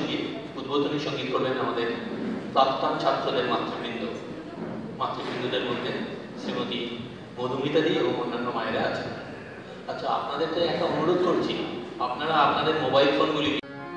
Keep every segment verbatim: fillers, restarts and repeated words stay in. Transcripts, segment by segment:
সঙ্গীত উদ্বোধনী সঙ্গীত করবেন আমাদের প্রাক্তন ছাত্রদের মাতৃবৃন্দ। মাতৃবৃন্দদের মধ্যে শ্রীমতী মধুমিতা দি এবং অন্যান্য মায়েরা আছেন। আচ্ছা, আপনাদেরকে একটা অনুরোধ করছি, আপনারা আপনাদের মোবাইল ফোনগুলি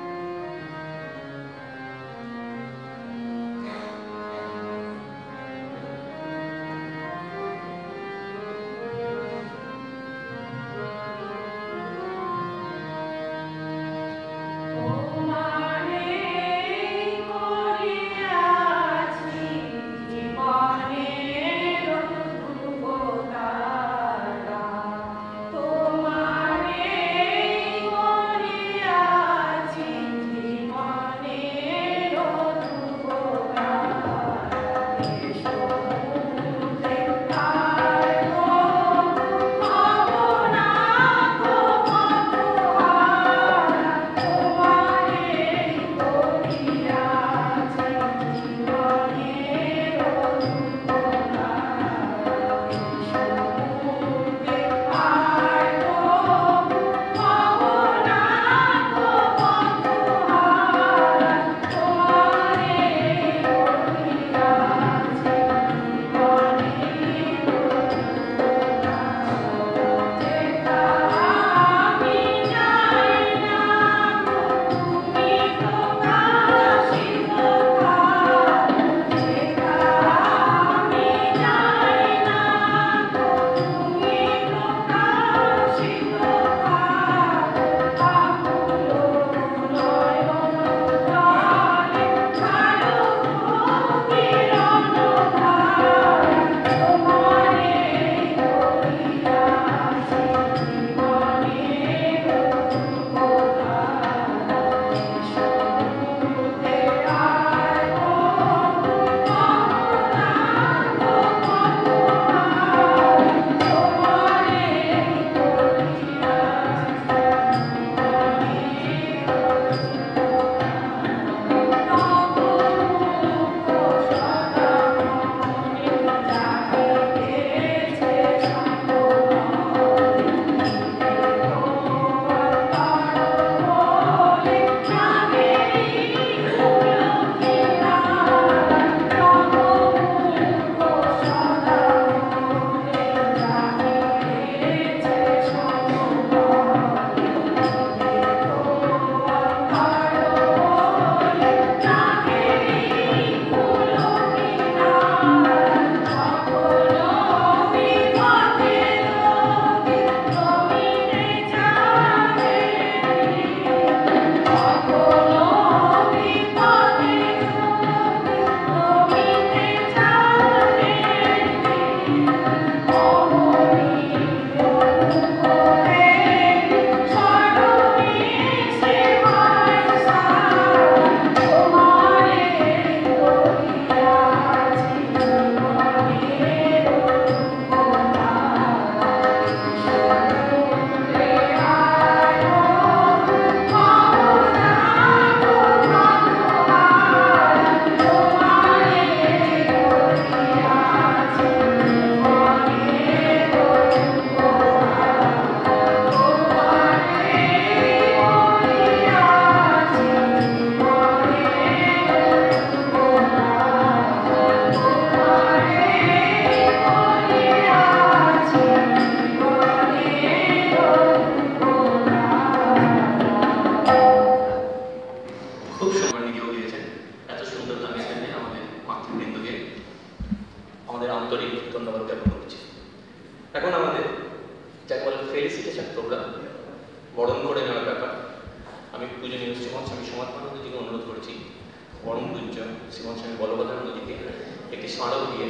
বরণ করে নেওয়ার ব্যাপার। আমি পূজনীয় শ্রীমৎ স্বামী সমাধানন্দজিকে অনুরোধ করছি পরম পূজ্য শ্রীমৎ স্বামী বলভদ্রানন্দজিকে একটি স্মারক দিয়ে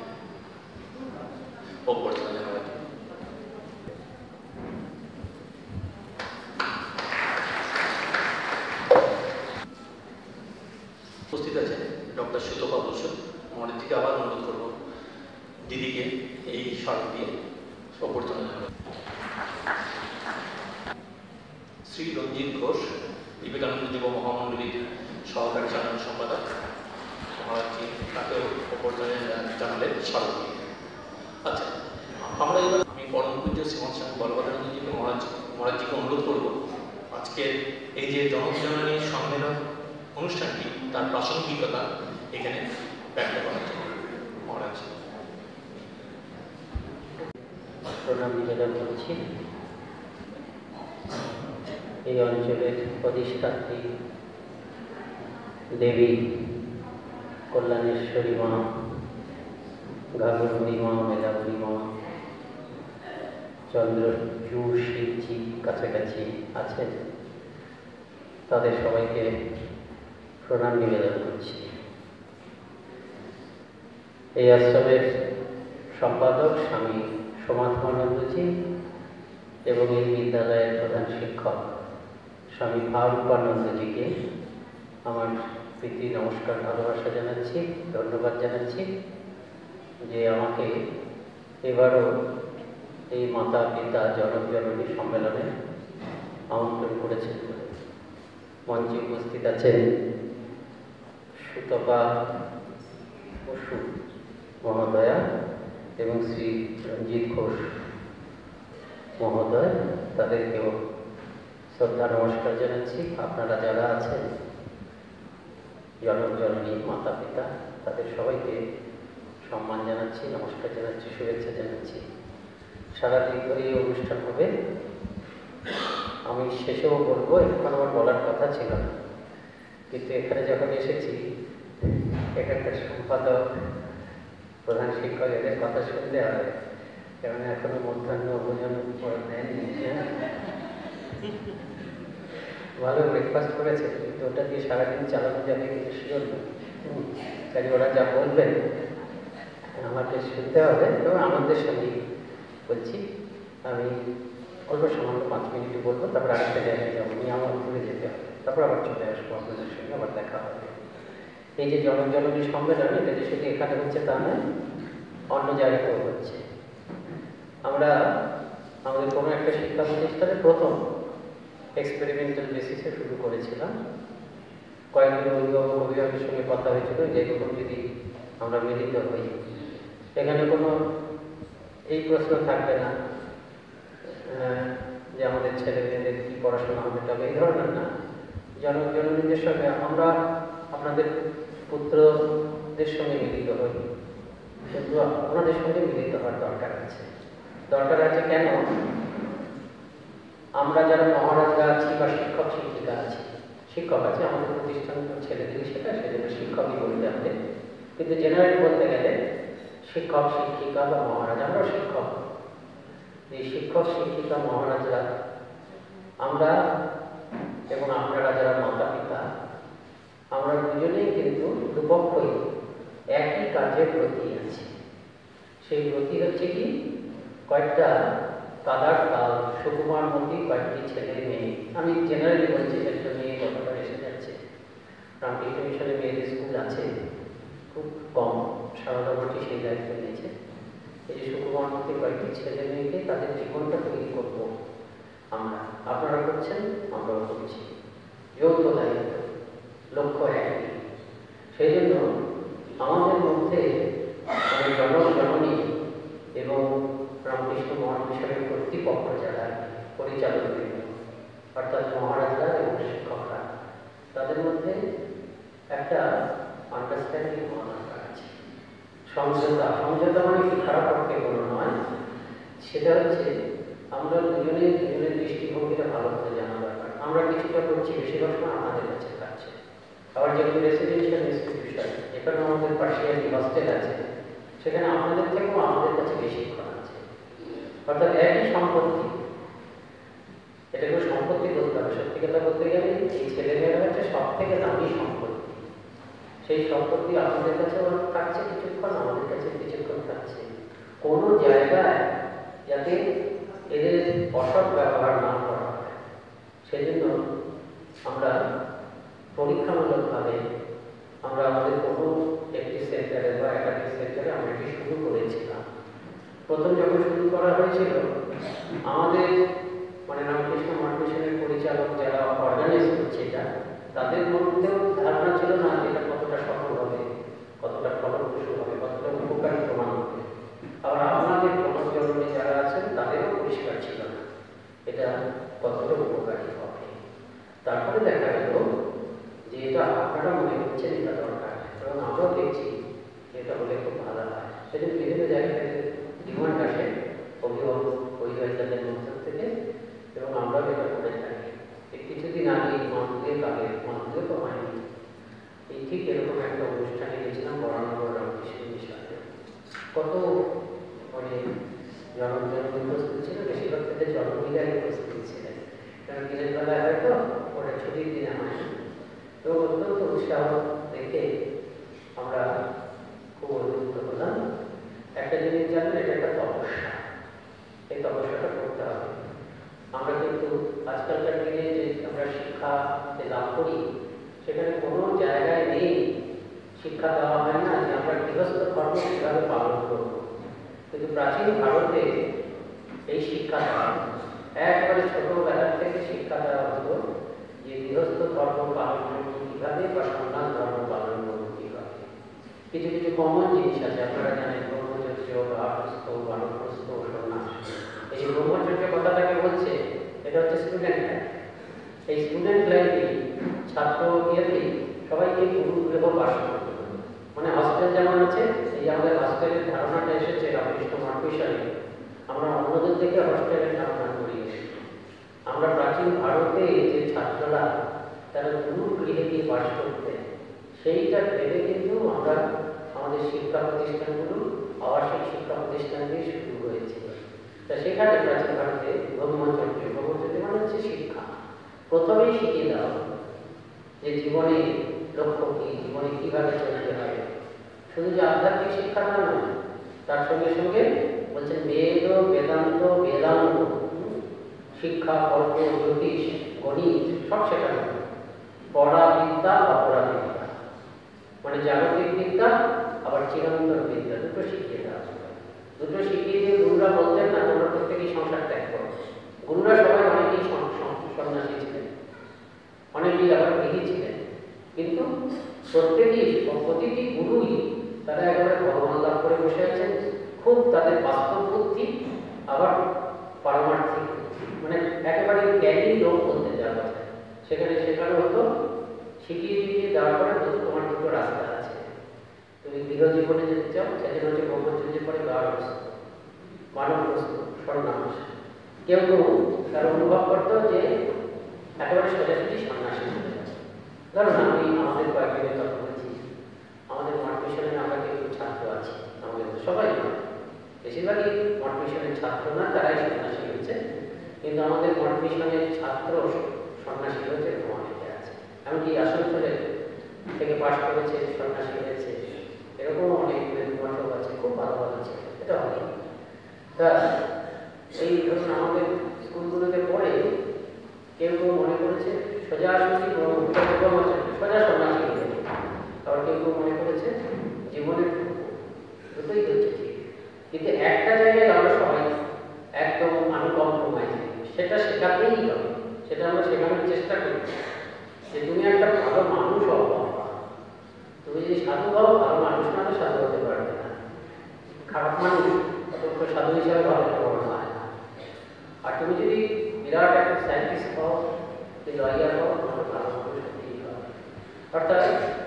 অভ্যর্থনা জানাবেন। উপস্থিত আছেন ডক্টর সুতপা বসু, আমাদের থেকে আবার অনুরোধ করব দিদিকে এই স্মারক দিয়ে অভ্যর্থনা জানাবেন। শ্রী রঞ্জিত ঘোষ, বিবেকানন্দ যুব মহামন্ডলীর সহকারী সাধারণ সম্পাদক, মহারাজজি তাকেও অভ্যর্থনা জানালেন স্মারক দিয়ে। আচ্ছা, আমরা এবার আমি পরম পূজ্য শ্রীমৎ স্বামী বলভদ্রানন্দজিকে মহারাজ মহারাজজিকে অনুরোধ করব আজকের এই যে জনজননী সম্মেলন অনুষ্ঠানটি তার প্রাসঙ্গিকতা এখানে ব্যক্ত করা যায়। মহারাজ প্রণাম নিবেদন করছি। এই অঞ্চলের প্রতিষ্ঠাত্রী দেবী কল্যাণেশ্বরী মা, ঘাগরবুড়ি মা, মেলাবুড়ি মা, চন্দ্রচূ শিবজি কাছাকাছি আছেন, তাদের সবাইকে প্রণাম নিবেদন করছি। এই আশ্রমের সম্পাদক স্বামী সমাধানন্দজি এবং এই বিদ্যালয়ের প্রধান শিক্ষক স্বামী ভারূপানন্দজিকে আমার প্রীতি নমস্কার, ভালোবাসা জানাচ্ছি, ধন্যবাদ জানাচ্ছি যে আমাকে এবারও এই মাতা পিতা জনক জননী সম্মেলনে আমন্ত্রণ করেছেন। মঞ্চে উপস্থিত আছেন সুতপা বসু মহোদয়া এবং শ্রী রঞ্জিত ঘোষ মহোদয়, তাদেরকেও শ্রদ্ধা নমস্কার জানাচ্ছি। আপনারা যারা আছেন জনক জননী মাতা পিতা, তাদের সবাইকে সম্মান জানাচ্ছি, নমস্কার জানাচ্ছি, শুভেচ্ছা জানাচ্ছি। সারাদিন ধরে এই অনুষ্ঠান হবে। আমি শেষেও বলবো, এখন আমার বলার কথা ছিল না, কিন্তু এখানে যখন এসেছি এখানকার সম্পাদক প্রধান শিক্ষক এদের কথা শুনতে হবে, কারণ এখনো মধ্যাহ্ন ভোজন করে নেননি। ভালো ব্রেকফাস্ট করেছে, কিন্তু ওটা দিয়ে সারাদিন চালানো যাবে কিন্তু শিওর না। কাজে ওরা যা বলবেন আমাকে শুনতে হবে। এবং আমাদের সঙ্গে বলছি, আমি অল্প সামান্য পাঁচ মিনিট বলবো, তারপর আরেকটা জায়গায় যাবো, নিয়ে আমার ঘুরে যেতে হবে, তারপর আবার চলে আসবো, আপনাদের সঙ্গে আবার দেখা হবে। এই যে জনক জননী সম্মেলন, এটা যে শুধু এখানে হচ্ছে তা নয়, অন্য জায়গাতেও হচ্ছে। আমরা আমাদের কোনো একটা শিক্ষা প্রতিষ্ঠানে প্রথম এক্সপেরিমেন্টাল বেসিসে শুরু করেছিলাম। কয়েকজন অভিভাবক অভিভাবকের সঙ্গে কথা হয়েছিল যে এরকম যদি আমরা মিলিত হই, এখানে কোনো এই প্রশ্ন থাকবে না যে আমাদের ছেলে মেয়েদের কী পড়াশোনা হবে, তবে এই ধরনের না। জনক জননীদের সঙ্গে আমরা আপনাদের পুত্রদের সঙ্গে মিলিত হই, কিন্তু আপনাদের সঙ্গে মিলিত হওয়ার দরকার আছে। দরকার আছে কেন? আমরা যারা মহারাজরা আছি বা শিক্ষক শিক্ষিকা আছি, শিক্ষক আছে আমাদের প্রতিষ্ঠান ছেলেদের সেটা, সেজন্য শিক্ষকই বলতে হবে, কিন্তু জেনারেলি বলতে গেলে শিক্ষক শিক্ষিকা বা মহারাজ, আমরা শিক্ষক। এই শিক্ষক শিক্ষিকা মহারাজরা আমরা এবং আপনারা যারা মাতা পিতা, আমরা দুজনেই কিন্তু দুপক্ষই একই কাজের ব্রতী আছি। সেই ব্রতী হচ্ছে কি, কয়েকটা কাদার কাল সুকুমার মতি কয়েকটি ছেলে মেয়ে, আমি জেনারেলি বলছি, সেটা মেয়ে কথাটা এসে যাচ্ছে। রামকৃষ্ণ মিশনে মেয়েদের স্কুল আছে খুব কম, সারদা মাটি সেই দায়িত্ব নিয়েছে। এই যে সুকুমার মতি কয়েকটি ছেলে মেয়েকে তাদের জীবনটা তৈরি করবো আমরা, আপনারা করছেন, আমরাও করছি, যৌথ দায়িত্ব, লক্ষ্য একই। সেই জন্য আমাদের মধ্যে জনক জননী এবং রামকৃষ্ণ মহামিশনের কর্তৃপক্ষ যারা পরিচালক অর্থাৎ মহারাজরা এবং শিক্ষকরা, তাদের মধ্যে একটা আন্ডারস্ট্যান্ডিং হওয়া দরকার আছে। সমঝোতা, সমঝোতা মানে কি খারাপ পক্ষে কোনো নয়, সেটা হচ্ছে আমরা দুজনে দুজনের দৃষ্টিভঙ্গিটা ভালো করে জানা দরকার। আমরা কিছুটা করছি, বেশিরভাগ সময় আমাদের কাছে থাকছে। আবার যেহেতু রেসিডেন্সিয়াল ইনস্টিটিউশন, এখানে আমাদের পার্সিয়ালি হস্টেল আছে, সেখানে আমাদের থেকেও আমাদের কাছে বেশিক্ষণ আছে। অর্থাৎ একই সম্পত্তি, এটাকে সম্পত্তি বলতে হবে। সত্যি কথা বলতে গেলে এই ছেলেমেয়েরা হচ্ছে সব থেকে দামি সম্পত্তি। সেই সম্পত্তি আমাদের কাছে থাকছে কিছুক্ষণ, আমাদের কাছে কিছুক্ষণ থাকছে। কোনো জায়গায় যাতে এদের অসৎ ব্যবহার না করা হয়, সেই জন্য আমরা পরীক্ষামূলকভাবে আমরা আমাদের কোনো একটি সেন্টারে বা একাধিক সেন্টারে আমরা এটি শুরু করেছিলাম। প্রথম যখন শুরু করা হয়েছিল, আমাদের মানে রামকৃষ্ণ মহামিশনের পরিচালক যারা অর্গানাইজ করছে এটা, তাদের মধ্যেও ধারণা ছিল না এটা কতটা সফল হবে, কতটা ফলপ্রসূ হবে, কতটা উপকারী প্রমাণ হবে। আবার আমাদের জনজননী যারা আছেন তাদেরও পরিষ্কার ছিল না এটা কতটা উপকারী হবে। তারপরে দেখা গেল যে এটা বলছেন এটা দরকার, এবং আমরাও দেখছি এটা হলে খুব ভালো হয়। সেজন্য বিভিন্ন জায়গা থেকে ডিমান্ড আসে অভিভাবক অভিভাবিকাদের মধ্য থেকে, এবং আমরাও এটা করে থাকি। এই কিছুদিন আগে মাধ্যমিক আগে মাধ্যমিক তো হয়নি, এই ঠিক এরকম একটা অনুষ্ঠানে গেছিলাম বরানগর রামকৃষ্ণ মিশনে। কত মানে জনজন উপস্থিত ছিল, বেশিরভাগ ক্ষেত্রে জনমিলাই উপস্থিত ছিলেন, কারণ দিনের বেলায় হয়তো ওটা ছুটির দিনে হয়। তো অত্যন্ত উৎসাহ দেখে আমরা খুব অভিভূত হলাম। একটা জিনিস জানলে এটা একটা তপস্যা, এই তপস্যাটা করতে হবে। আমরা কিন্তু আজকালকার দিনে যে আমরা শিক্ষা যে লাভ করি, সেখানে কোনো জায়গায় নেই শিক্ষা দেওয়া হয় না যে আমরা গৃহস্থ কর্ম কীভাবে পালন করব। কিন্তু প্রাচীন ভারতে এই শিক্ষা দেওয়া একবারে ছোটবেলার থেকে শিক্ষা দেওয়া হতো যে গৃহস্থ ধর্ম পালন করব কীভাবে বা সন্ন্যাস ধর্ম পালন করব কীভাবে। কিছু কিছু কমন জিনিস আছে, আপনারা জানেন ব্রহ্মচর্য, গার্হস্থ্য, বানপ্রস্থ, সন্ন্যাস। এই যে ব্রহ্মচর্য কথাটাকে বলছে, এটা হচ্ছে স্টুডেন্ট লাইফ। এই স্টুডেন্ট লাইফে ছাত্র ইয়েতে সবাইকে গুরু গৃহ বাস করতে হবে। মানে হস্টেল যেমন আছে, এই আমাদের হস্টেলের ধারণাটা এসেছে রামকৃষ্ণ মঠ মিশনে। আমরা অন্যদের থেকে হস্টেলের ধারণা করি। আমরা প্রাচীন ভারতে যে ছাত্ররা তারা গুরু গৃহে গিয়ে বাস করতেন, সেইটা ভেবে কিন্তু আমরা আমাদের শিক্ষা প্রতিষ্ঠানগুলো আবাসিক শিক্ষা প্রতিষ্ঠান দিয়ে শুরু হয়েছে। তা সেখানে প্রাচীন ভারতে ব্রহ্মচর্য, ব্রহ্মচর্য মানে হচ্ছে শিক্ষা। প্রথমেই শিখিয়ে দেওয়া যে জীবনে লক্ষ্য কী, জীবনে কীভাবে চলতে হবে। শুধু যে আধ্যাত্মিক শিক্ষাটা নয়, তার সঙ্গে সঙ্গে বলছেন বেদ, বেদান্ত, বেদাঙ্গ শিক্ষা, কল্প, জ্যোতিষ, গণিত সব শেখানো। পড়া বিদ্যা, অপরা বিদ্যা, মানে জাগতিক বিদ্যা আবার চিরন্তন বিদ্যা, দুটো শিখিয়ে দেওয়া। দুটো শিখিয়ে দিয়ে গুরুরা বলতেন না তোমরা প্রত্যেকেই সংসার ত্যাগ করো। গুরুরা সবাই অনেকেই সন্ন্যাসী ছিলেন, অনেকেই আবার গৃহী ছিলেন, কিন্তু প্রত্যেকেই প্রতিটি গুরুই তারা একেবারে ভগবান লাভ করে বসে আছেন। খুব তাদের বাস্তব বুদ্ধি আবার পারমার্থিক, মানে একেবারে জ্ঞানী লোক বলতে যাওয়া যায়। সেখানে শেখানো হতো, শিখিয়ে শিখিয়ে দেওয়ার পরে হতো তোমার দুটো রাস্তা আছে, তুমি গৃহ জীবনে যেতে চাও, সেখানে হচ্ছে ব্রহ্মচর্যের পরে গার্হস্থ্য, বানপ্রস্থ, সন্ন্যাস। কেউ কেউ তার অনুভব করতো যে একেবারে সোজাসুজি সন্ন্যাসী হয়ে যায়। ধরুন আমি আমাদের কয়েকজনের কথা বলছি, আমাদের মঠ মিশনে আমরা কিছু ছাত্র আছি, আমাদের সবাই নয়, বেশিরভাগই মঠ মিশনের ছাত্র না, তারাই সন্ন্যাসী হয়েছে। কিন্তু আমাদের মঠ মিশনের ছাত্র সন্ন্যাসী হয়েছে এরকম অনেকে আছে। এমনকি আসানসোলে থেকে পাশ করেছে, সন্ন্যাসী হয়েছে, এরকম অনেক মঠক আছে, খুব ভালো ভালো আছে। এটা হয় তা এই ধরুন আমাদের স্কুলগুলোতে পড়ে কেউ কেউ মনে করেছে সোজাসুজি সোজা সন্ন্যাসী হয়ে, আবার কেউ কেউ মনে করেছে জীবনের দুটোই হচ্ছে ঠিক। কিন্তু একটা জায়গায় আমরা সবাই একদম আনকম্প্রোমাইজ, সেটা শেখাতেই হবে। সেটা আমরা শেখানোর চেষ্টা করি যে তুমি একটা ভালো মানুষ হও, তুমি যদি সাধু হও, ভালো মানুষ না হলে সাধু হতে পারবে না। খারাপ মানুষ অতক্ষ সাধু হিসাবে ভালো বড় হয় না। আর তুমি যদি বিরাট একটা সায়েন্টিস্ট হও, যদি লয়ার হও, তাহলে ভালো মানুষ হতেই হবে। অর্থাৎ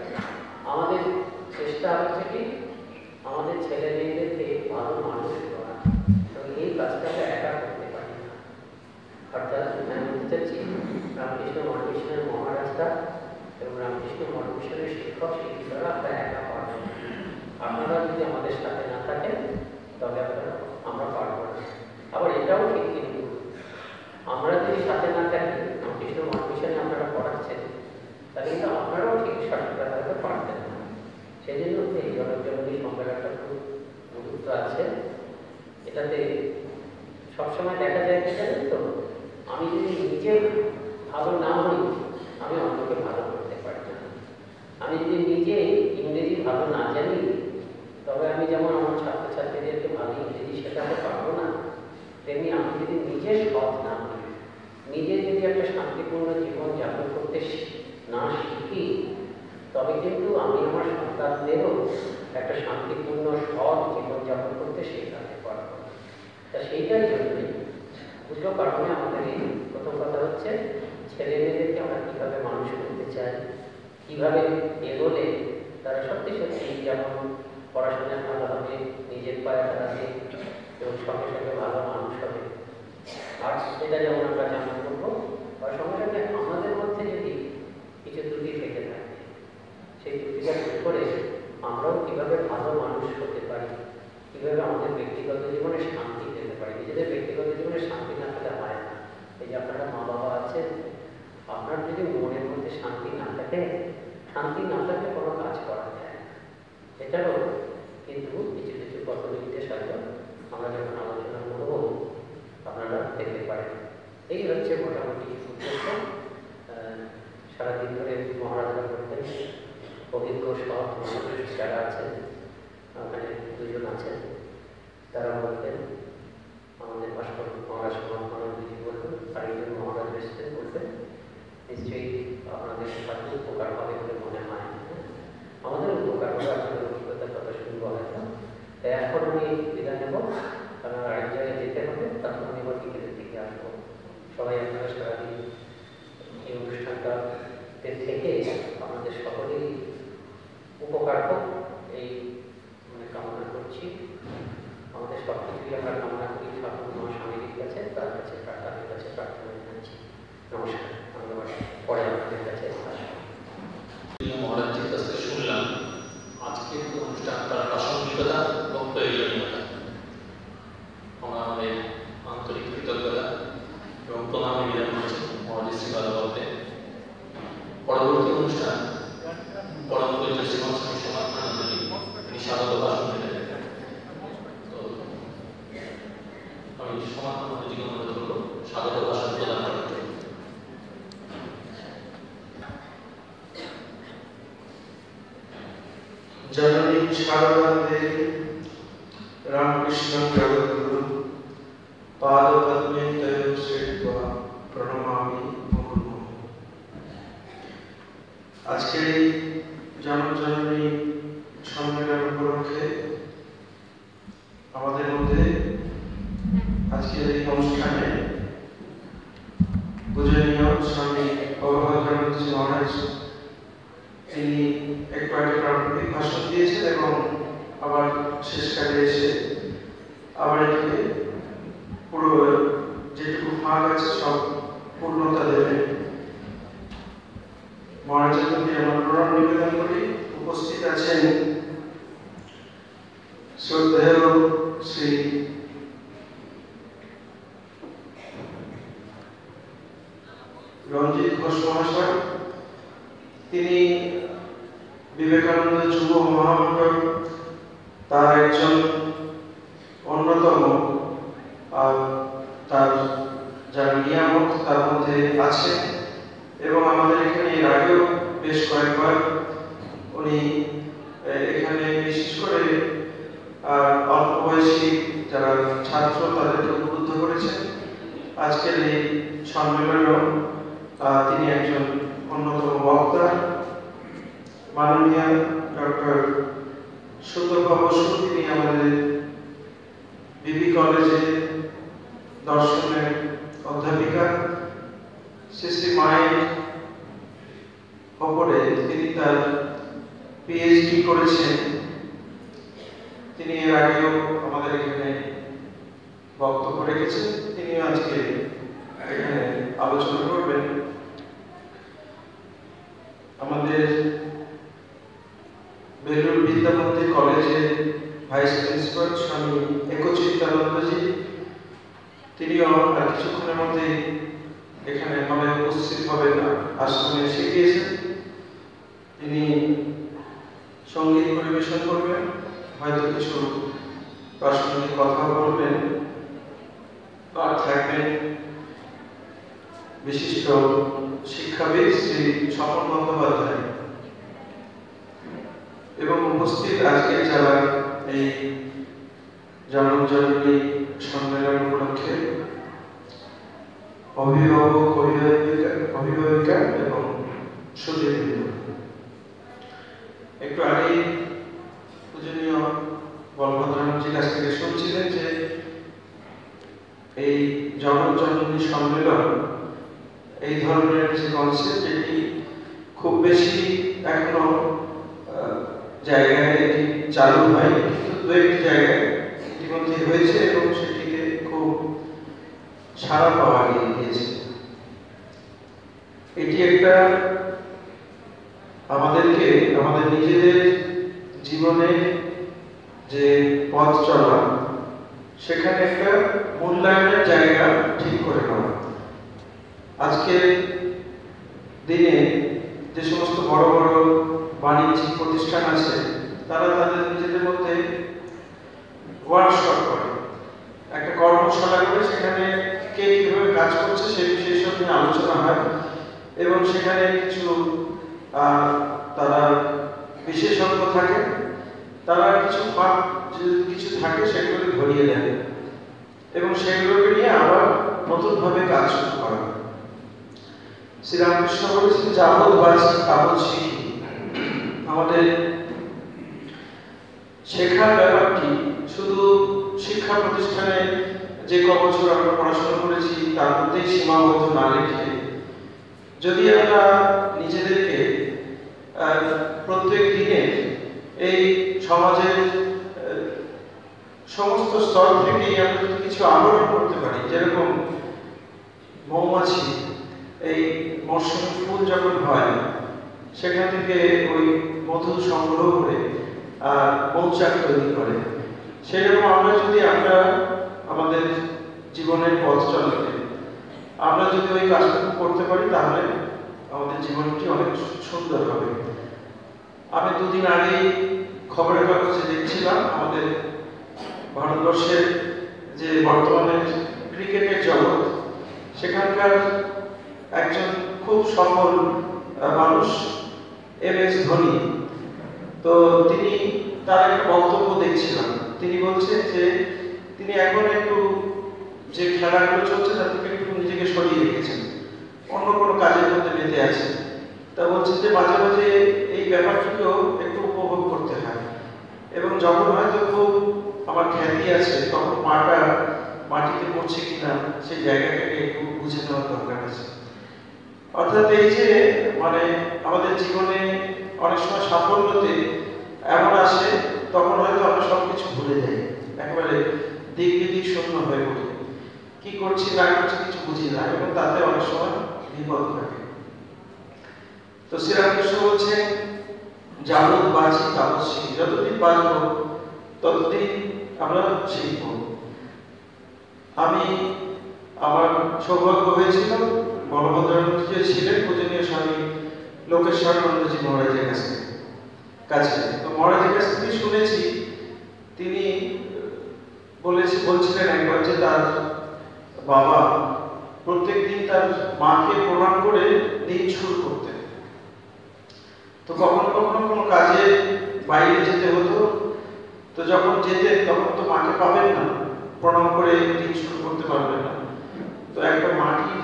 আমাদের চেষ্টা হচ্ছে কি আমাদের ছেলে মেয়েদেরকে ভালো মানুষ করা, এবং এই কাজটাকে একা করতে পারি না। অর্থাৎ আমি বলতে চাচ্ছি রামকৃষ্ণ মঠ মিশনের মহারাজরা এবং রামকৃষ্ণ মঠ মিশনের শিক্ষক শিক্ষিকারা আমরা একা পারব না। আপনারা যদি আমাদের সাথে না থাকেন তবে আপনারা আমরা পারব না। আবার এটাও ঠিক, কিন্তু আমরা যদি সাথে না থাকি, রামকৃষ্ণ মঠ মিশনে আপনারা পড়াচ্ছেন, তাহলে কিন্তু আপনারাও ঠিক সঠিকভাবে পারবেন না। সেই জন্য এই জনজননী সম্মেলনটা খুব গুরুত্ব আছে। এটাতে সবসময় দেখা যায় কি জানেন তো, আমি যদি নিজে ভালো না হই, আমি অন্যকে ভালো করতে পারি না। আমি যদি নিজে ইংরেজি ভালো না জানি, তবে আমি যেমন আমার ছাত্রছাত্রীদেরকে ভালো ইংরেজি শেখাতে পারবো না, তেমনি আমি যদি নিজে সৎ না হই, নিজে যদি একটা শান্তিপূর্ণ জীবন যাপন করতে না শিখি, তবে কিন্তু আমি আমার সন্তানদেরও একটা শান্তিপূর্ণ সৎ জীবনযাপন করতে শেখাতে পারবো। তা সেইটার জন্যই দুটো কারণে আমাদের এই প্রথম কথা হচ্ছে ছেলে মেয়েদেরকে আমরা কীভাবে মানুষ করতে চাই, কীভাবে এগোলে তারা সত্যি সত্যি যেমন পড়াশোনায় ভালো হবে, নিজের পায়ে দাঁড়াবে এবং সঙ্গে সঙ্গে ভালো মানুষ হবে। আর সেটা যেমন আমরা জানা করবো, আর সঙ্গে সঙ্গে আমাদের মধ্যে যদি কিছু ত্রুটি থেকে থাকে, সেই ত্রুটিটা ঠিক করে আমরাও কীভাবে ভালো মানুষ হতে পারি, কীভাবে আমাদের ব্যক্তিগত জীবনে শান্তি পেতে পারি। নিজেদের ব্যক্তিগত জীবনে শান্তি না পেলে হয় না। এই যে আপনারা মা বাবা আছেন, আপনার যদি মনের মধ্যে শান্তি না থাকে, শান্তি না থাকলে কোনো কাজ করা যায় না। এটারও কিন্তু কিছু কিছু পদ্ধতিতে সাথে আমরা যখন আলোচনা করব আপনারা দেখতে পারেন। এই হচ্ছে মোটামুটি উদ্দেশ্য। সারাদিন ধরে মহারাজরা করতেন, অভিজ্ঞ সব মানুষ যারা আছেন, ওখানে দুজন আছেন, তারা বলতেন, আমাদের ভাস্কর মহারাজ মহানন্দজি বলবেন, আরেকজন মহারাজ এসছেন বলবেন, নিশ্চয়ই আপনাদের সাথে উপকার হবে বলে মনে হয়। আমাদের উপকার হবে, আপনাদের অভিজ্ঞতার কথা শুনবো হয়তো। তাই এখন আমি বিদায় নেব, কারণ আরেক জায়গায় যেতে হবে, তখন আমি আবার বিকেলের দিকে আসবো। সবাই আপনারা সারাদিন এই অনুষ্ঠানটাতে থেকে আমাদের সকলেই উপকার হোক এই মানে কামনা করছি। আমাদের সব কিছুই আমরা কামনা করি ঠাকুর মা স্বামীর কাছে, তার কাছে প্রার্থনার কাছে প্রার্থনা জানাচ্ছি। নমস্কার। ধন্যবাদ। পরে আপনাদের কাছে মহারাজজির কাছ থেকে শুনলাম আজকের অনুষ্ঠানটার প্রাসঙ্গিকতা এবং প্রয়োজনীয়তা। আমরা আমাদের আন্তরিক কৃতজ্ঞতা এবং প্রণাম নিবেদন করছি মহারাজ শ্রীবাদবতে। পরবর্তী অনুষ্ঠান পরমপূজ্য শ্রীমান স্বামী সমাধানন্দজি তিনি স্বাগত ভাষণ দেবেন। তো আমি সমাধানন্দজিকে অনুরোধ করব স্বাগত ভাষণ প্রদান করার জন্য। जननी शारदा देवी रामकृष्ण जगद्गुरु पाद पद्मे तयो श्रीत्वा प्रणमामि मुहुर्मुहुः। আজকের এই জনজননী সম্মেলন উপলক্ষে আমাদের মধ্যে আজকের এই অনুষ্ঠানে পূজনীয় স্বামী অভয়চরণজি মহারাজ তিনি একটু আগে প্রারম্ভিক ভাষণ দিয়েছেন এবং আবার শেষকালে এসে আবার এটিকে পুরো যেটুকু ফাঁক আছে সব পূর্ণতা দেবেন। মহারাজের প্রতি আমার প্রণাম নিবেদন করি। উপস্থিত আছেন শ্রদ্ধেয় শ্রী রঞ্জিত ঘোষ মহাশয়, তিনি বিবেকানন্দ যুব মহামণ্ডল তার একজন অন্যতম আর তার যারা নিয়ামক তার মধ্যে আছে এবং আমাদের এখানে এর আগেও বেশ কয়েকবার উনি এখানে বিশেষ করে অল্প বয়সী যারা ছাত্র তাদেরকে উদ্বুদ্ধ করেছেন। আজকের এই সম্মেলনেও তিনি একজন অন্যতম বক্তা। মাননীয় ডক্টর সুতপা বসু, তিনি আমাদের বিবি কলেজে দর্শনের অধ্যাপিকা। শ্রী শ্রী মায়ের ওপরে তিনি তার পিএইচডি করেছেন। তিনি এর আগেও আমাদের এখানে বক্তব্য রেখেছেন, তিনি আজকে এখানে আলোচনা করবেন। আমাদের বেলুর বিদ্যামন্দির কলেজের ভাইস প্রিন্সিপাল স্বামী একচিত্তানন্দজি, তিনিও আর কিছুক্ষণের মধ্যে এখানে হলে উপস্থিত হবেন, আশ্রমে এসে গিয়েছেন। তিনি সঙ্গীত পরিবেশন করবেন, হয়তো কিছু প্রাসঙ্গিক কথা বলবেন। আর থাকবেন বিশিষ্ট শিক্ষাবিদ শ্রী স্বপন বন্দ্যোপাধ্যায় এবং উপস্থিত আজকে যারা এই জনজননী সম্মেলন উপলক্ষে অভিভাবক, অভিভাবিকা অভিভাবিকা এবং সুধীবৃন্দ। একটু আগে পূজনীয় বলভদ্রনাথজির কাছ থেকে শুনছিলেন যে এই জনজননী সম্মেলন এই ধরনের যে কনসেপ্ট, এটি খুব বেশি এখনো জায়গায় এটি চালু হয়, কিন্তু দু একটি জায়গায় ইতিমধ্যে হয়েছে এবং সেটিকে খুব সাড়া পাওয়া গিয়েছে। এটি একটা আমাদেরকে আমাদের নিজেদের জীবনে যে পথ চলা সেখানে একটা মূল্যায়নের জায়গা ঠিক করে নেওয়া। আজকের দিনে যে সমস্ত বড় বড় বাণিজ্যিক প্রতিষ্ঠান আছে তারা তাদের নিজেদের মধ্যে ওয়ার্কশপ করে, একটা কর্মশালা করে, সেখানে কে কিভাবে কাজ করছে সেই বিষয়ে সব নিয়ে আলোচনা হয় এবং সেখানে কিছু তারা বিশেষজ্ঞ থাকে, তারা কিছু ফাঁক কিছু থাকে সেগুলো ধরিয়ে দেন এবং সেগুলোকে নিয়ে আবার নতুনভাবে কাজ শুরু করে। শ্রীরামকৃষ্ণ বলেছেন, যাবৎ বাঁচি তাবৎ শিখি। আমাদের শেখার ব্যাপারটি শুধু শিক্ষা প্রতিষ্ঠানে যে ক বছর আমরা পড়াশোনা করেছি তার মধ্যেই সীমাবদ্ধ না রেখে যদি আমরা নিজেদেরকে প্রত্যেক দিনে এই সমাজের সমস্ত স্তর থেকেই আমরা যদি কিছু আহরণ করতে পারি, যেরকম মৌমাছি এই মৌসুমী ফুল যখন হয় সেখান থেকে ওই মধু সংগ্রহ করে আর মৌচাক তৈরি করে, সেরকম আমরা যদি আমরা আমাদের জীবনের পথ চলাতে আমরা যদি ওই কাজটুকু করতে পারি তাহলে আমাদের জীবনটি অনেক সুন্দর হবে। আমি দুদিন আগে খবরের কাগজে দেখছিলাম আমাদের ভারতবর্ষের যে বর্তমানে ক্রিকেটের জগৎ, সেখানকার একজন খুব সফল মানুষ এম এস ধোনি, তো তিনি তার একটা বক্তব্য দেখছিলাম, তিনি বলছেন যে তিনি এখন একটু যে খেলাগুলো চলছে তার থেকে একটু নিজেকে সরিয়ে রেখেছেন, অন্য কোনো কাজের মধ্যে মেতে আছেন। তা বলছেন যে মাঝে মাঝে এই ব্যাপারটিকেও একটু উপভোগ করতে হয় এবং যখন হয়তো খুব আমার খ্যাতি আছে তখন পাটা মাটিতে পড়ছে কিনা সেই জায়গাটাকে একটু বুঝে নেওয়ার দরকার আছে। অর্থাৎ এই যে মানে আমাদের জীবনে অনেক সময় সাফল্যতে এমন আসে তখন হয়তো আমরা সবকিছু ভুলে যাই, একেবারে দিক বিদিক শূন্য হয়ে পড়ি, কি করছি না করছি কিছু বুঝি না এবং তাতে অনেক সময় বিপদ থাকে। তো শ্রীরামকৃষ্ণ বলছেন, যাবৎ বাঁচি তাবৎ শিখি। যতদিন বাঁচব ততদিন আমরা শিখব। আমি আমার সৌভাগ্য হয়েছিল বলভদ্রানন্দ যে ছিলেন পূজনীয় স্বামী লোকেশ্বরানন্দজি মহারাজের কাছে কাছে তো মহারাজের কাছ থেকে শুনেছি, তিনি বলেছি বলছিলেন একবার যে তার বাবা প্রত্যেক দিন তার মাকে প্রণাম করে দিন শুরু করতেন। তো কখনো কখনো কোনো কাজে বাইরে যেতে হতো, তো যখন যেতেন তখন তো মাকে পাবেন না, প্রণাম করে দিন শুরু করতে পারবেন না, তো একটা মাটির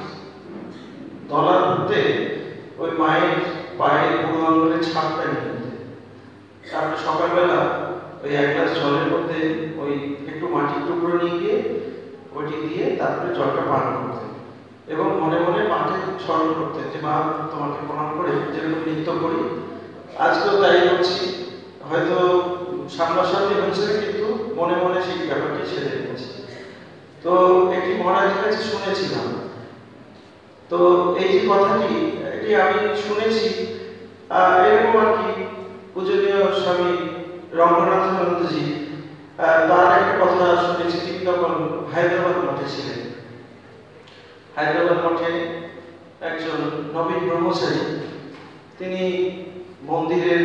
দলা ধরতে ওই মায়ের পায়ে বুড়ো আঙুলের ছাপটা নিয়ে যেতেন। তারপরে সকালবেলা ওই এক গ্লাস জলের মধ্যে ওই একটু মাটির টুকরো নিয়ে গিয়ে ওইটি দিয়ে তারপরে জলটা পান করতেন এবং মনে মনে মাকে স্মরণ করতেন যে মা তোমাকে প্রণাম করে যেরকম নৃত্য করি আজকেও তাই করছি, হয়তো সামনাসামনি হচ্ছে না কিন্তু মনে মনে সেই ব্যাপারটি ছেড়ে দিয়েছি। তো এটি মহারাজের কাছে শুনেছিলাম। তো এই যে কথাটি এটি আমি শুনেছি এরকম আর কি পূজনীয় স্বামী রঙ্গনাথানন্দজি তার একটা কথা শুনেছি, তিনি তখন হায়দ্রাবাদ মঠে ছিলেন। হায়দ্রাবাদ মঠে একজন নবীন ব্রহ্মচারী, তিনি মন্দিরের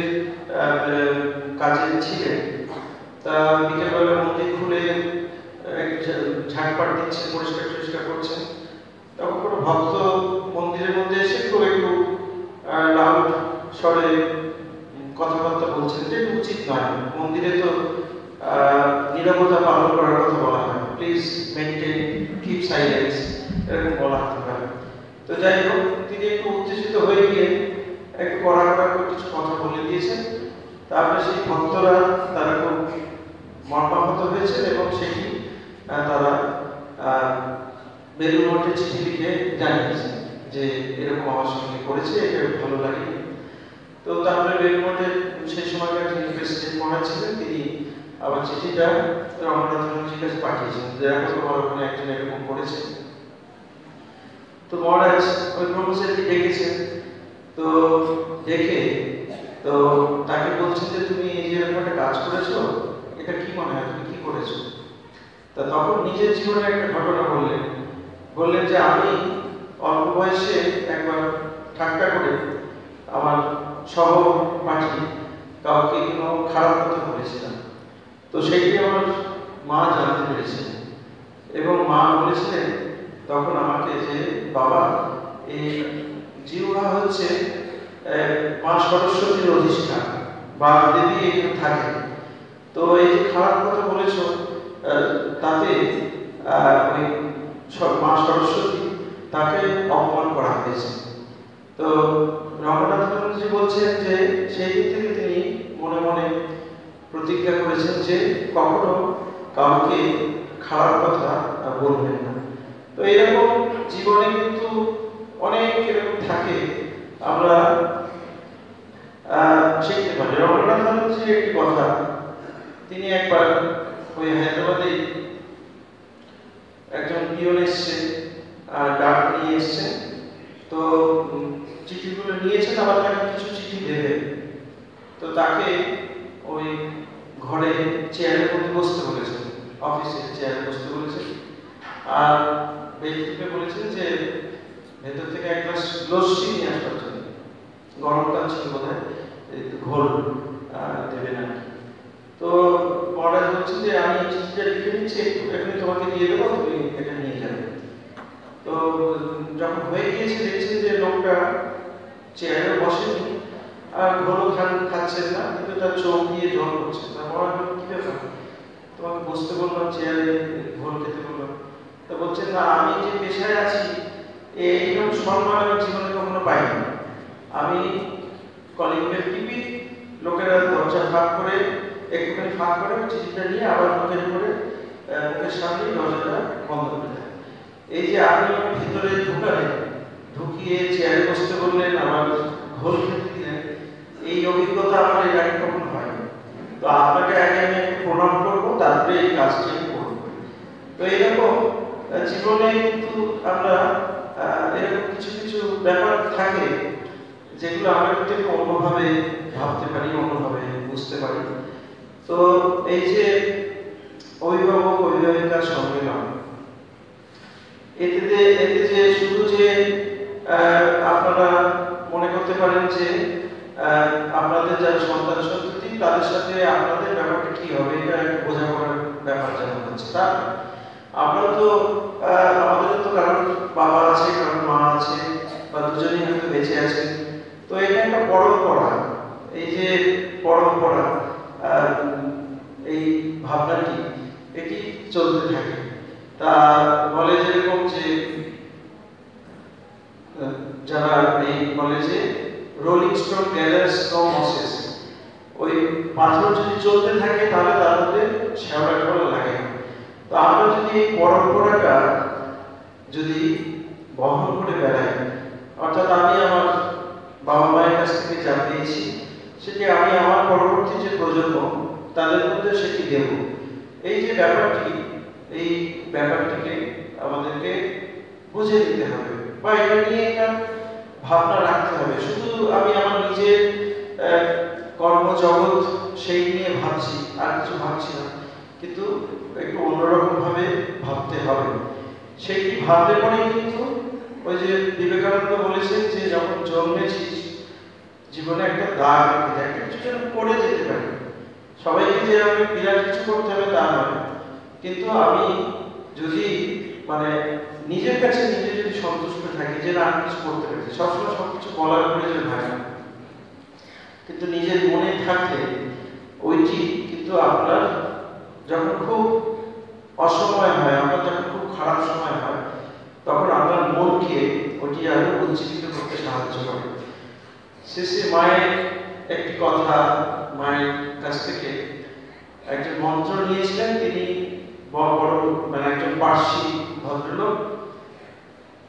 কাজে ছিলেন। তা বিকেলবেলা মন্দির খুলে ঝাঁটপাট দিচ্ছেন, পরিষ্কার টরিষ্কার করছেন, তখন কোনো ভক্ত মন্দিরের মধ্যে এসে খুব একটু লাউড স্বরে কথাবার্তা বলছেন, যে উচিত নয়, মন্দিরে তো নীরবতা পালন করার কথা বলা হয়, প্লিজ মেনটেন কিপ সাইলেন্স এরকম বলা হতে পারে। তো যাই হোক তিনি একটু উত্তেজিত হয়ে গিয়ে একটু কড়া কড়া করে কিছু কথা বলে দিয়েছেন। তারপরে সেই ভক্তরা তারা খুব মর্মাহত হয়েছেন এবং সেটি তারা বেলুড় মঠে চিঠি লিখে জানিয়েছেন যে এরকম আমার সঙ্গে করেছে, এটা ভালো লাগে। তো তো তারপরে বেলমোটে সেই সময়কার যিনি প্রেসিডেন্ট মহারাজ ছিলেন তিনি আবার চিঠিটা রমনাথ মুখার্জির কাছে পাঠিয়েছেন যে এখন তোমার ওখানে একজন এরকম করেছে। তো মহারাজ ওই ব্রহ্মচারীকে ডেকেছেন, তো দেখে তো তাকে বলছেন যে তুমি এই যে এরকম একটা কাজ করেছো, এটা কি মনে হয় তুমি কি করেছো? তা তখন নিজের জীবনে একটা ঘটনা বললেন, বললেন যে আমি অল্প বয়সে একবার ঠাট্টা করে আমার সহপাঠী কাউকে কোনো খারাপ কথা বলেছিলাম, তো সেইটি আমার মা জানতে পেরেছিলেন এবং মা বলেছিলেন তখন আমাকে যে বাবা এই জিহ্বা হচ্ছে মা সরস্বতীর অধিষ্ঠান বা দেবী এখানে থাকে, তো এই যে খারাপ কথা বলেছো তাতে ওই মা সরস্বতী তাকে অপমান করা হয়েছে। তো রমনাথ মুখার্জি বলছেন যে সেই দিক থেকে তিনি মনে মনে প্রতিজ্ঞা করেছেন যে কখনো কাউকে খারাপ কথা বলবেন না। তো এরকম জীবনে কিন্তু অনেক এরকম থাকে, আমরা শিখতে পারি। রবীন্দ্রনাথ ঠাকুরের একটি কথা, তিনি একবার ওই হায়দ্রাবাদে একজন পিয়ন এসছে, ডাক নিয়ে এসছেন, তো চিঠিগুলো নিয়েছেন, আবার তাকে কিছু চিঠি দেবে, তো তাকে ওই ঘরে চেয়ারের মধ্যে বসতে বলেছেন, অফিসের চেয়ারে বসতে বলেছেন, আর ব্যক্তিকে বলেছেন যে ভেতর থেকে এক গ্লাস লস্যি নিয়ে আসবার জন্য, গরমকাল ছিল বোধ হয়, ঘোল দেবে না। তো মহারাজ বলছেন যে আমি চিঠিটা লিখে নিচ্ছি, একটু এখানে তোমাকে দিয়ে দেবো, তুমি এটা নিয়ে যাবে। তো যখন হয়ে গিয়েছে দেখছেন যে লোকটা চেয়ারে বসেনি আর ঘোল খান খাচ্ছেন না, কিন্তু তার চোখ দিয়ে জল পড়ছে। তার মহারাজ কি ব্যাপার, তোমাকে বসতে বললাম, চেয়ারে ঘোল খেতে বললাম। তা বলছেন না, আমি যে পেশায় আছি এইরকম সম্মান আমি জীবনে কখনো পাইনি। আমি কলিং বেল টিপি, লোকেরা দরজা ফাঁক করে একটুখানি ফাঁক করে চিঠিটা নিয়ে আবার মুখের উপরে মুখের সামনে দরজাটা বন্ধ করে দেয়। এই যে আপনি ভিতরে ঢুকালেন, ঢুকিয়ে চেয়ারে বসতে বললেন, আমার ঘোল খেতে দিলেন, এই অভিজ্ঞতা আমার এর আগে কখনো হয়নি। তো আপনাকে আগে আমি প্রণাম করবো, তারপরে এই কাজটি আমি করবো। তো এইরকম জীবনে কিন্তু আমরা এরকম কিছু কিছু ব্যাপার থাকে যেগুলো আমরা কিন্তু অন্যভাবে ভাবতে পারি, অন্যভাবে বুঝতে পারি। তো এই যে অভিভাবক অভিভাবিকার সম্মেলন, এতে এতে যে শুধু যে আপনারা মনে করতে পারেন যে আপনাদের যারা সন্তান সন্ততি তাদের সাথে আপনাদের ব্যাপারটা কি হবে, এটা একটা বোঝাপড়ার ব্যাপার যেমন হচ্ছে, তা আমরা তো আমাদের তো কারোর বাবা আছে, কারোর মা আছে, বা দুজনেই হয়তো বেঁচে আছেন। তো এটা একটা পরম্পরা, এই যে পরম্পরা এই ভাবনাটি এটি চলতে থাকে। তা বলে যেরকম যে যারা এই বলে যে rolling stone gathers no mosses, ওই পাথর যদি চলতে থাকে তাহলে তার মধ্যে শ্যাওলা টোলা লাগে না। তো আমরা যদি এই পরম্পরাটা যদি বহন করে বেড়াই, অর্থাৎ আমি আমার বাবা মায়ের কাছ থেকে যা পেয়েছি সেটি আমি আমার পরবর্তী যে প্রজন্ম তাদের মধ্যে সেটি দেব, এই যে ব্যাপারটি, এই ব্যাপারটিকে আমাদেরকে বুঝে দিতে হবে বা এটা নিয়ে একটা ভাবনা রাখতে হবে। শুধু আমি আমার নিজের কর্মজগৎ সেই নিয়ে ভাবছি, আর কিছু ভাবছি না, কিন্তু একটু অন্যরকম ভাবে ভাবতে হবে। সেইটি ভাবলে পরেই কিন্তু ওই যে বিবেকানন্দ বলেছেন যে যখন জন্মেছিস জীবনে একটা দাগ রেখে যায়, একটা কিছু যেন করে যেতে পারি। সবাইকে যে আমি বিরাট কিছু করতে হবে তা নয়, কিন্তু আমি যদি মানে নিজের কাছে নিজে যদি সন্তুষ্ট থাকি যে না আমি কিছু করতে পেরেছি, সবসময় সবকিছু বলার প্রয়োজন হয় না, কিন্তু নিজের মনে থাকলে ওইটি কিন্তু আপনার যখন খুব অসময় হয়, আপনার যখন খুব খারাপ সময় হয়, তখন আপনার মনকে ওটি আরো উজ্জীবিত করতে সাহায্য করে। শেষে মায়ের একটি কথা, মায়ের কাছ থেকে একজন মন্ত্র নিয়েছিলেন, তিনি বড় বড় মানে একজন পার্সি ভদ্রলোক,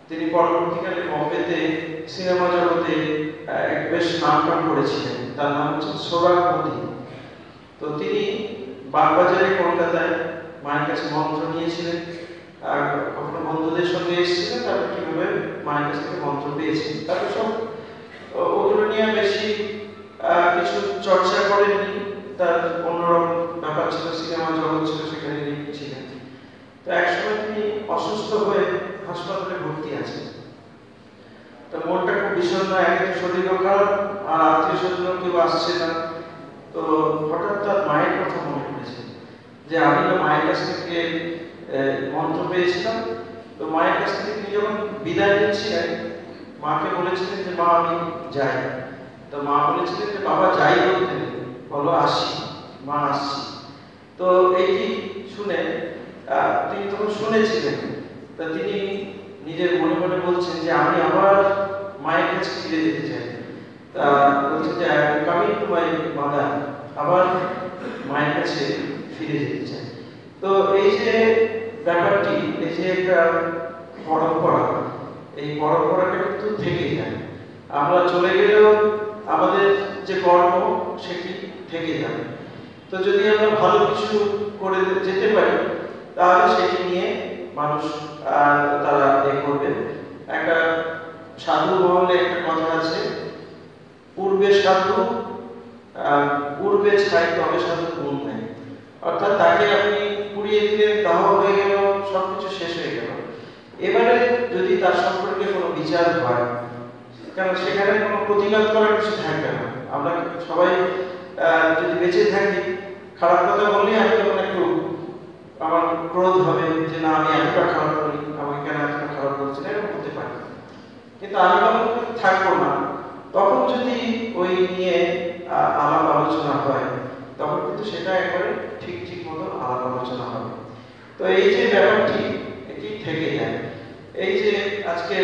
তিনি পরবর্তীকালে বম্বেতে সিনেমা জগতে এক বেশ নাম টাম করেছিলেন। তার নাম হচ্ছে সোহরাব মোদী। তো তিনি বাগবাজারে কলকাতায় মায়ের কাছে মন্ত্র নিয়েছিলেন, আর কখনো বন্ধুদের সঙ্গে এসেছিলেন, তারপর কিভাবে মায়ের কাছ থেকে মন্ত্র পেয়েছেন। তারপর সব ওগুলো নিয়ে বেশি কিছু চর্চা করেননি, তার অন্যরকম ব্যাপার ছিল, সিনেমা জগৎ ছিল, সেখানে ছিলেন। তো একসময় তিনি অসুস্থ হয়ে হাসপাতালে ভর্তি আছেন। তো মনটা খুব বিষণ্ণ, একে তো শরীরও খারাপ, আর আত্মীয় স্বজন কেউ আসছে না। তো হঠাৎ তার মায়ের কথা মনে পড়েছে যে আমি তো মায়ের কাছ থেকে মন্ত্র পেয়েছিলাম। তো মায়ের কাছ থেকে তিনি যখন বিদায় নিচ্ছিলেন, মাকে বলেছিলেন যে মা আমি যাই। তো মা বলেছিলেন যে বাবা যাই বলতে বলো আসি, মা আসছি। তো এইটি শুনে তিনি তখন শুনেছিলেন। তা তিনি নিজের মনে মনে বলছেন যে আমি আবার মায়ের কাছে ফিরে যেতে চাই। তা বলছেন যে কামিং টু মাই মাদার, আবার মায়ের কাছে ফিরে যেতে চাই। তো এই যে ব্যাপারটি, এই যে একটা পরম্পরা, এই পরম্পরাটা কিন্তু থেকে যায়। আমরা চলে গেলেও আমাদের যে কর্ম সেটি থেকে যাবে। তো যদি আমরা ভালো কিছু করে যেতে পারি, তাহলে সেটি নিয়ে মানুষ তারা এ করবে। একটা সাধু মহলে একটা কথা আছে, পূর্বে সাধু পূর্বে ছাই তবে সাধু গুণ নেই। অর্থাৎ তাকে আপনি পুড়িয়ে দিলেন, দাহ হয়ে গেল, সবকিছু শেষ হয়ে গেল। এবারে যদি তার সম্পর্কে কোনো বিচার হয়, কারণ সেখানে কোনো প্রতিবাদ করার কিছু থাকবে না। আমরা সবাই যদি বেঁচে থাকি, খারাপ কথা বললে আমি তখন একটু আমার ক্রোধ হবে যে না আমি এতটা খারাপ করি, আমাকে কেন এতটা খারাপ করছে, এরকম হতে পারে। কিন্তু আমি তখন থাকবো না। তখন যদি ওই নিয়ে আলাপ আলোচনা হয়, তখন কিন্তু সেটা একবারে ঠিক ঠিক মতো আলাপ আলোচনা হবে। তো এই যে ব্যাপারটি, এটি থেকে যায়। এই যে আজকের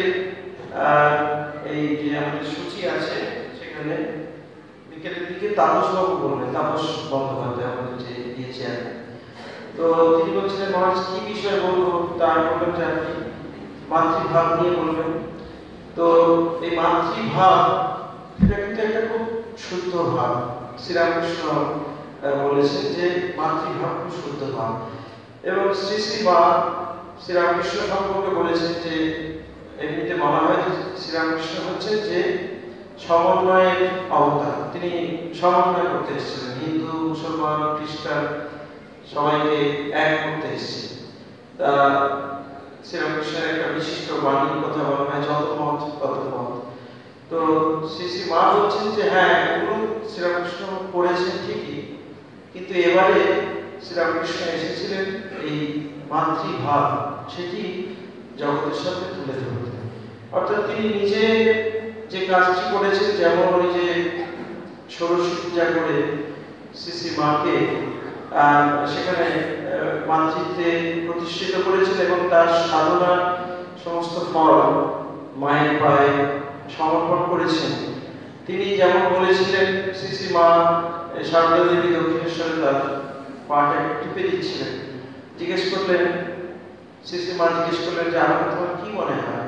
এই যে আমাদের সূচি আছে, সেখানে বিকেলের দিকে তাপস বাবু বলবেন, তাপস বন্দ্যোপাধ্যায় আমাদের যে দিয়েছে। তো তিনি বলছিলেন মহারাজ কি বিষয়ে বলবো, তার বলবেন যে আপনি মাতৃভাব নিয়ে বলবেন। তো এই মাতৃভাব, এটা কিন্তু একটা খুব শুদ্ধ ভাব। শ্রীরামকৃষ্ণ বলেছেন যে মাতৃভাব খুব শুদ্ধ ভাব। এবং শ্রী শ্রী মা শ্রীরামকৃষ্ণ সম্পর্কে বলেছেন যে এমনিতে বলা হয় যে শ্রীরামকৃষ্ণ হচ্ছে যে সমন্বয়ের অবতার। তিনি সমন্বয় করতে এসেছিলেন, হিন্দু, মুসলমান, খ্রিস্টান সবাইকে এক করতে এসেছিলেন। তা শ্রীরামকৃষ্ণের একটা বিশিষ্ট বাণীর কথা বলা হয়, যত মত তত পথ। তো শ্রী শ্রী মা বলছেন যে হ্যাঁ, এগুলো শ্রীরামকৃষ্ণ পড়েছেন ঠিকই, কিন্তু এবারে শ্রীরামকৃষ্ণ এসেছিলেন এই মাতৃভাব, সেটি জগতের সামনে তুলে ধরতে। অর্থাৎ তিনি নিজে যে কাজটি করেছেন, যেমন ওই যে ষোড়শী পূজা করে শ্রী শ্রী মাকে সেখানে মাতৃত্বে প্রতিষ্ঠিত করেছেন এবং তার সাধনার সমস্ত ফল মায়ের পায়ে সমর্পণ করেছেন। তিনি যেমন বলেছিলেন, শ্রী শ্রী মা শারদা দেবী দক্ষিণেশ্বরে তার পাটা টিপে দিচ্ছিলেন, জিজ্ঞেস করলেন, শ্রী শ্রী মা জিজ্ঞেস করলেন যে আমার তোমার কি মনে হয়?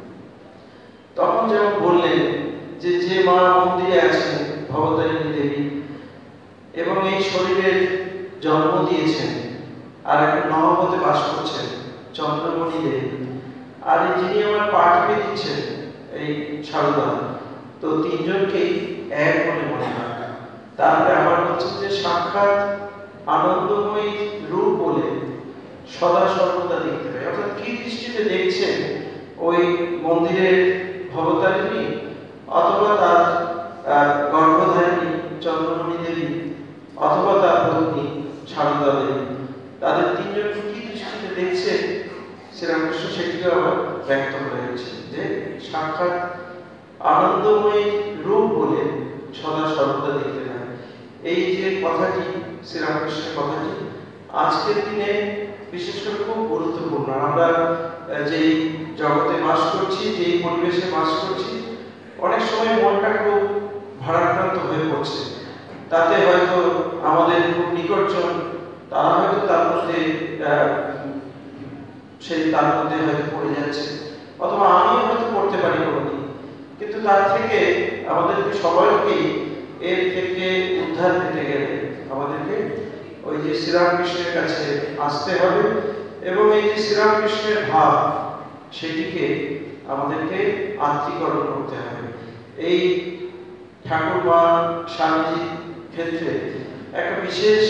তখন যেমন বললেন যে যে মা মন্দিরে আছেন ভবতারিণী দেবী এবং এই শরীরের জন্ম দিয়েছেন, আর এখন নহবতে বাস করছেন চন্দ্রমণি দেবী, আর যিনি আমার পা টিপে দিচ্ছেন এই সারদা, তো তিনজনকেই এক মনে মনে হয়। তারপরে আবার বলছেন যে সাক্ষাৎ আনন্দময়ী রূপ বলে সদা সর্বদা দেখতে পাই। অর্থাৎ কি দৃষ্টিতে দেখছেন ওই মন্দিরের ভবতারিণী অথবা তার গর্ভধারিণী চন্দ্রমণি দেবী অথবা তার পত্নী সারদা দেবী, তাদের তিনজন কি দৃষ্টিতে দেখছেন শ্রীরামকৃষ্ণ সেটিকে আবার ব্যক্ত করে গেছেন যে সাক্ষাৎ আনন্দময়ী রূপ বলে সদা সর্বদা দেখতে পাই। এই যে কথাটি, শ্রীরামকৃষ্ণের কথাটি আজকের দিনে বিশেষ করে খুব গুরুত্বপূর্ণ। আমরা যেই জগতে বাস করছি, যেই পরিবেশে বাস করছি, অনেক সময় মনটা খুব ভারাক্রান্ত হয়ে পড়ছে। তাতে হয়তো আমাদের খুব নিকটজন, তারা হয়তো তার মধ্যে সেই তার মধ্যে হয়তো পড়ে যাচ্ছে, অথবা আমিও হয়তো করতে পারি কোনোদিন, কিন্তু তার থেকে আমাদেরকে সবাইকে এর থেকে উদ্ধার পেতে গেলে আমাদেরকে ওই যে শ্রীরামকৃষ্ণের কাছে আসতে হবে এবং এই যে শ্রীরামকৃষ্ণের ভাব সেটিকে আমাদেরকে আত্মীকরণ করতে হবে। এই ঠাকুরমা স্বামীজির ক্ষেত্রে একটা বিশেষ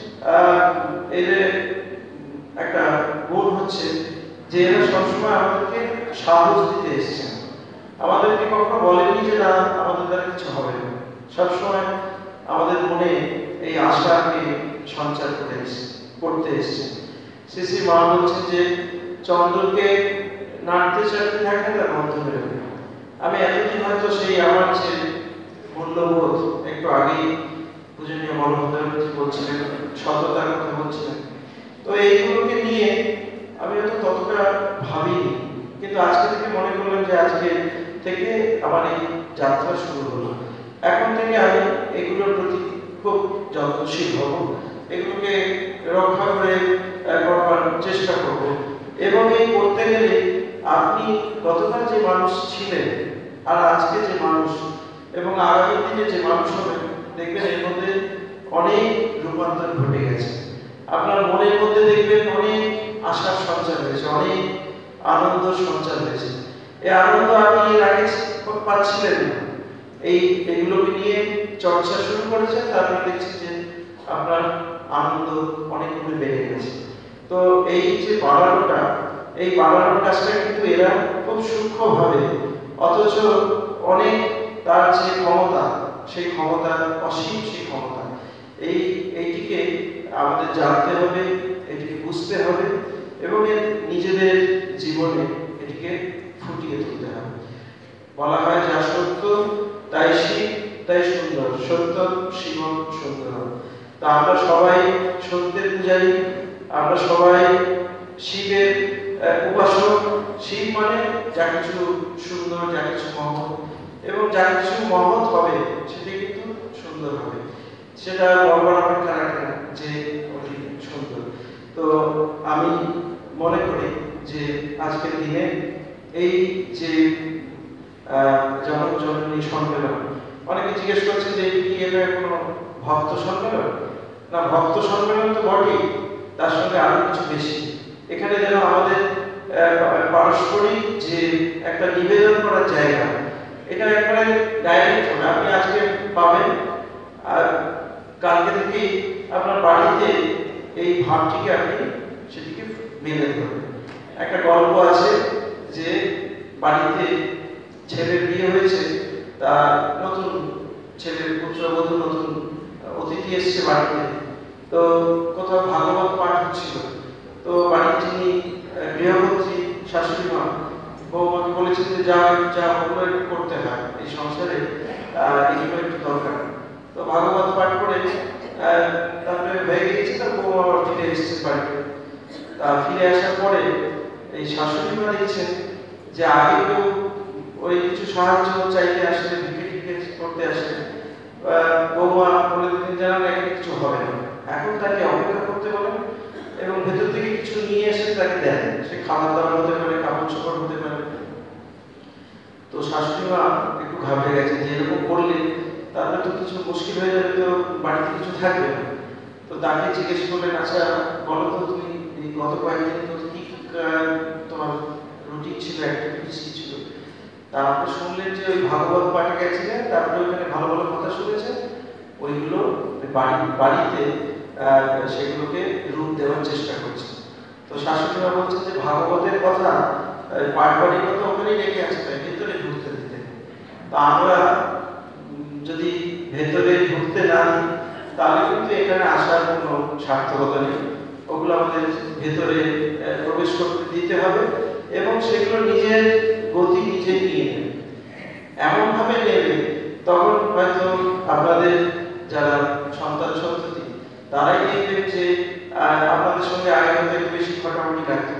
এদের একটা গুণ হচ্ছে যে এরা সবসময় আমাদেরকে সাহস দিতে এসেছেন, আমাদেরকে কখনো বলেনি যে না আমাদের দ্বারা কিছু হবে না, সবসময় আমাদের মনে এই আশাকে সঞ্চার করে করতে এসেছেন। শ্রী শ্রী মা বলছেন যে চন্দ্রকে নাড়তে চাড়তে থাকে তার বন্ধ হয়ে যাবে। আমি এতদিন হয়তো সেই আমার যে মূল্যবোধ একটু আগেই পূজনীয় মনোহরজি বলছিলেন, সততার কথা বলছিলেন, তো এইগুলোকে নিয়ে আমি হয়তো ততটা ভাবিনি, কিন্তু আজকে থেকে মনে করলাম যে আজকে থেকে আমার এই যাত্রা শুরু হলো। এখন থেকে আমি এগুলোর প্রতি খুব যত্নশীল হব, এগুলোকে রক্ষা করে করবার চেষ্টা করব এবং এই করতে গেলে আপনি গতকাল যে মানুষ ছিলেন আর আজকে যে মানুষ এবং আগামী দিনে যে মানুষ হবে দেখবেন এর মধ্যে অনেক রূপান্তর ঘটে গেছে। আপনার মনের মধ্যে দেখবেন অনেক আশার সঞ্চার হয়েছে, অনেক আনন্দ সঞ্চার হয়েছে। এই আনন্দ আপনি এর আগে পাচ্ছিলেন না, এই এগুলোকে নিয়ে চর্চা শুরু করেছেন, তারপরে দেখছি যে আপনার আনন্দ অনেক গুণে বেড়ে গেছে। তো এই যে বাড়ানোটা, এই বাড়ানোর কাজটা কিন্তু এরা খুব সূক্ষ্মভাবে, অথচ অনেক তার যে ক্ষমতা, সেই ক্ষমতা অসীম, সেই ক্ষমতা এই এইটিকে আমাদের জানতে হবে, এটিকে বুঝতে হবে এবং এর নিজেদের জীবনে এটিকে ফুটিয়ে তুলতে হবে। বলা হয় যা সত্য তাই শিব তাই সুন্দর, সত্য শিবম সুন্দর। তা আমরা সবাই সত্যের পূজারী, আমরা সবাই শিবের উপাসক। শিব মানে যা কিছু সুন্দর, যা কিছু মহৎ, এবং যা কিছু মহৎ হবে সেটা কিন্তু সুন্দর হবে, সেটা বলবার অপেক্ষা রাখে না যে ওটি সুন্দর। তো আমি মনে করি যে আজকের দিনে এই যে জনক জননী সম্মেলন, অনেকে জিজ্ঞেস করছে যে কি এটা কোনো ভক্ত সম্মেলন? না, ভক্ত সম্মেলন তো বটেই, তার সঙ্গে আরো কিছু বেশি। এখানে যেন আমাদের পারস্পরিক যে একটা নিবেদন করার জায়গা, এটা একবারে ডাইরেক্ট হবে। আপনি আজকে পাবেন আর কালকে থেকেই আপনার বাড়িতে এই ভাবটিকে আপনি সেটিকে মেলে ধরবেন। একটা গল্প আছে যে বাড়িতে ছেলের বিয়ে হয়েছে, তার নতুন ছেলের পুত্রবধূ নতুন অতিথি এসছে বাড়িতে, তো কোথাও ভাগবত পাঠ হচ্ছিল, তো বাড়ির যিনি গৃহবধূ শাশুড়ি মা বৌমাকে বলেছেন যে যা যা ওগুলো একটু করতে হয় এই সংসারে, এগুলো একটু দরকার। তো ভাগবত পাঠ করে তারপরে হয়ে গিয়েছে, তার বৌমা আবার ফিরে এসছে বাড়িতে। তা ফিরে আসার পরে এই শাশুড়ি মা দেখছেন যে আগে কেউ ওই কিছু সাহায্য চাইলে আসলে ভিক্ষে টিকে করতে আসে, বৌমা বলে দিতেন জানান এখানে কিছু হবে না, এখন তাকে অপেক্ষা করতে বলেন এবং ভেতর থেকে কিছু নিয়ে এসে তাকে দেন। সে খাবার দাবার হতে পারে, কাপড় চোপড় হতে পারে। তো শাশুড়ি মা একটু ঘাবড়ে গেছে যে এরকম করলে তারপরে তো কিছু মুশকিল হয়ে যাবে, তো বাড়িতে কিছু থাকবে না। তো তাকে জিজ্ঞেস করলেন, আচ্ছা বলো তো তুমি গত কয়েকদিন তো কি তোমার রুটিন ছিল, অ্যাক্টিভিটিস কি ছিল? তারপরে শুনলেন যে ওই ভাগবত পাঠে গেছিলেন, তারপরে ওখানে ভালো ভালো কথা শুনেছেন, ওইগুলো বাড়ি বাড়িতে সেগুলোকে রূপ দেওয়ার চেষ্টা করছে। তো শাশুড়িমা বলছেন যে ভাগবতের কথা পাঠ বাড়ির কথা ওখানেই রেখে আছে, তাই ভেতরে ঢুকতে দিতে। তো আমরা যদি ভেতরে ঢুকতে না দিই তাহলে কিন্তু এখানে আসার কোনো সার্থকতা নেই। ওগুলো আমাদের ভেতরে প্রবেশ করতে দিতে হবে এবং সেগুলো নিজের গতি নিজে নিয়ে নেবে, এমনভাবে নেবে তখন হয়তো আপনাদের যারা সন্তান সন্ততি তারাই দেখবেন যে আপনাদের সঙ্গে আগে হয়তো একটু বেশি খটাখটি লাগতো।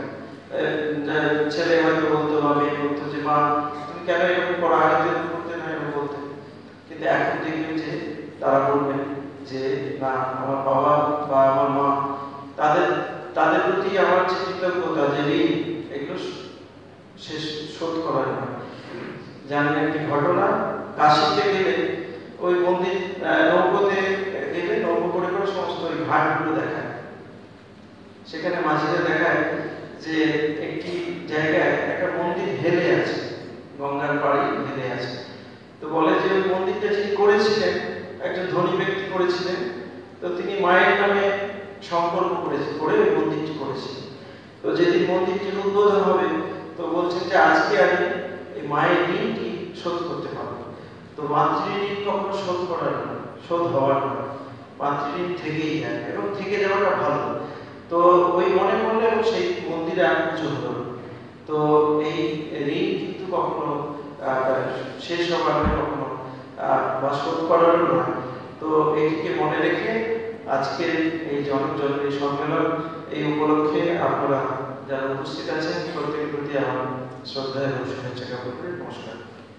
ছেলে হয়তো বলতো বা মেয়ে বলতো যে মা তুমি কেন এরকম করো, আগে তো এরকম করতে না, এরকম বলতে। কিন্তু এখন দেখবেন যে তারা বলবেন যে না, আমার বাবা বা আমার মা, তাদের তাদের প্রতি আমার যে কৃতজ্ঞতা, যে ঋণ, এগুলো শেষ শোধ করা যায়। জানেন একটি ঘটনা, কাশীতে গেলে ওই মন্দির নৌকোতে গেলে নৌকো করে করে সমস্ত ওই ঘাটগুলো দেখায়। সেখানে মাঝিরা দেখায় যে একটি জায়গায় একটা মন্দির হেলে আছে, গঙ্গার পাড়ে হেলে আছে। তো বলে যে ওই মন্দিরটা যিনি করেছিলেন একজন ধনী ব্যক্তি করেছিলেন, তো তিনি মায়ের নামে সম্পর্ক করেছে করে ওই মন্দিরটি করেছিলেন। তো যেদিন মন্দিরটির উদ্বোধন হবে তো বলছেন যে আজকে আমি এই মায়ের ঋণটি শোধ করতে পারবো। তো মাতৃঋণ কখনো শোধ করার না, শোধ হওয়ার না, মাতৃঋণ থেকেই যায় এবং থেকে যাওয়াটা ভালো। তো ওই মনে করলে সেই মন্দিরে আর পুজো হলো। তো এই ঋণ কিন্তু কখনো শেষ হবার না, কখনো বা শোধ করারও না। তো এইটিকে মনে রেখে আজকের এই জনক জননী সম্মেলন, এই উপলক্ষে আপনারা যারা উপস্থিত আছেন প্রত্যেকের প্রতি আমার শ্রদ্ধা এবং শুভেচ্ছা জ্ঞাপন করে নমস্কার।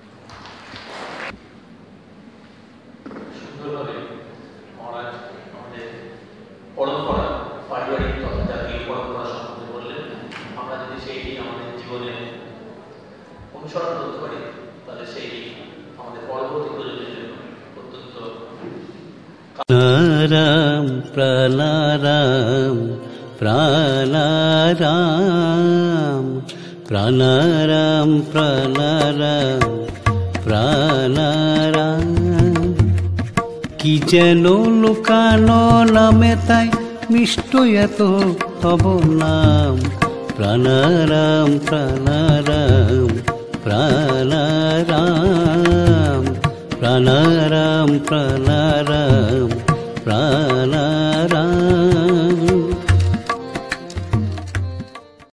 সুন্দরভাবে মহারাজ আমাদের পরম্পরা, পারিবারিক তথা জাতীয় পরম্পরা সম্বন্ধে বললেন। আমরা যদি সেইটি আমাদের জীবনে অনুসরণ করতে পারি তাহলে সেইটি আমাদের পরবর্তী প্রজন্মের জন্য অত্যন্ত প্রাণারাম প্রাণারাম প্রাণারাম প্রাণারাম প্রাণারাম প্রাণারাম। কি যেন লুকানো নামে তাই মিষ্ট এত তব নাম। প্রাণারাম প্রাণারাম প্রাণারাম প্রাণারাম প্রাণারাম প্রাণারাম।